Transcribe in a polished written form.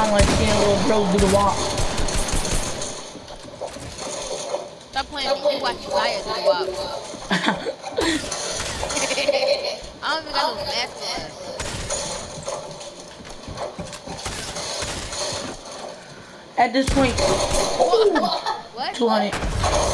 sound like seeing a little bro do the walk. Stop playing me. You watch Zaya do the walk. I don't even got no match for us. At this point, What? 200.